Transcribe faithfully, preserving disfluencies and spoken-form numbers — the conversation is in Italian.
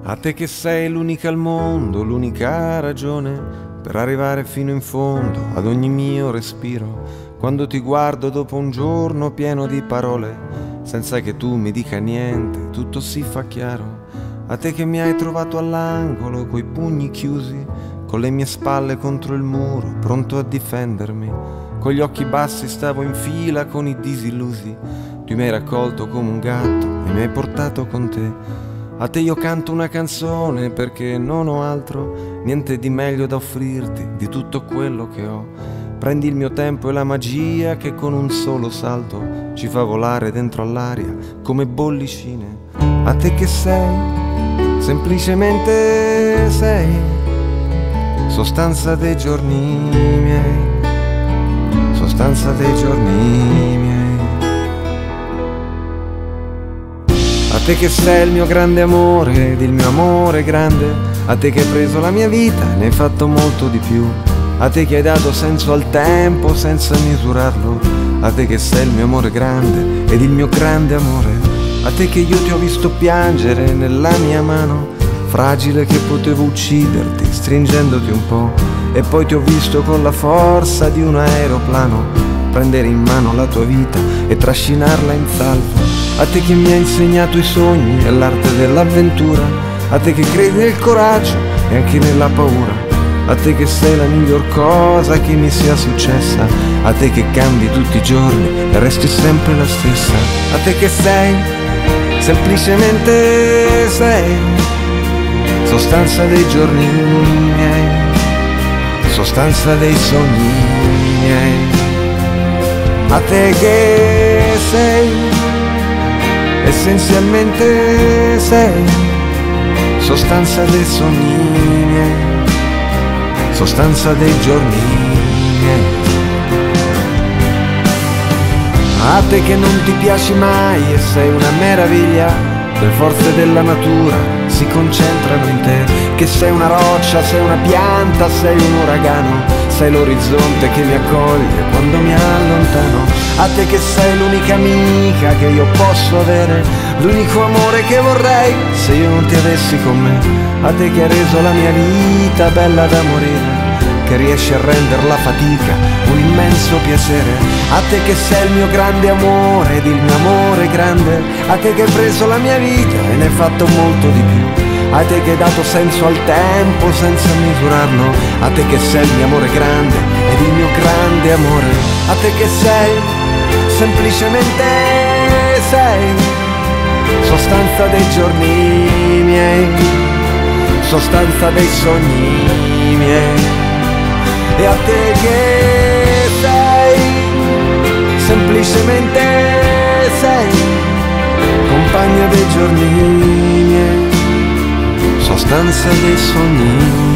A te che sei l'unica al mondo, l'unica ragione per arrivare fino in fondo ad ogni mio respiro. Quando ti guardo dopo un giorno pieno di parole, senza che tu mi dica niente, tutto si fa chiaro. A te che mi hai trovato all'angolo, coi pugni chiusi, con le mie spalle contro il muro, pronto a difendermi. Con gli occhi bassi stavo in fila con i disillusi. Tu mi hai raccolto come un gatto e mi hai portato con te. A te io canto una canzone perché non ho altro, niente di meglio da offrirti di tutto quello che ho. Prendi il mio tempo e la magia che con un solo salto ci fa volare dentro all'aria come bollicine. A te che sei, semplicemente sei, sostanza dei giorni miei, sostanza dei giorni miei. A te che sei il mio grande amore ed il mio amore grande, a te che hai preso la mia vita e ne hai fatto molto di più, a te che hai dato senso al tempo senza misurarlo, a te che sei il mio amore grande ed il mio grande amore, a te che io ti ho visto piangere nella mia mano, fragile che potevo ucciderti stringendoti un po', e poi ti ho visto con la forza di un aeroplano prendere in mano la tua vita e trascinarla in salvo. A te che mi hai insegnato i sogni e l'arte dell'avventura, a te che credi nel coraggio e anche nella paura, a te che sei la miglior cosa che mi sia successa, a te che cambi tutti i giorni e resti sempre la stessa, a te che sei, semplicemente sei, sostanza dei giorni miei, sostanza dei sogni miei. A te che sei, essenzialmente sei, sostanza dei sogni miei, sostanza dei giorni miei. A te che non ti piaci mai e sei una meraviglia, le forze della natura si concentrano in te, che sei una roccia, sei una pianta, sei un uragano, sei l'orizzonte che mi accoglie quando mi allontano. A te che sei l'unica amica che io posso avere, l'unico amore che vorrei se io non ti avessi con me. A te che hai reso la mia vita bella da morire, che riesci a rendere la fatica un immenso piacere. A te che sei il mio grande amore ed il mio amore grande, a te che hai preso la mia vita e ne hai fatto molto di più, a te che hai dato senso al tempo senza misurarlo, a te che sei il mio amore grande ed il mio grande amore, a te che sei, semplicemente sei, sostanza dei giorni miei, sostanza dei sogni miei. E a te che sei, semplicemente sei, compagna dei giorni miei, sostanza dei sogni.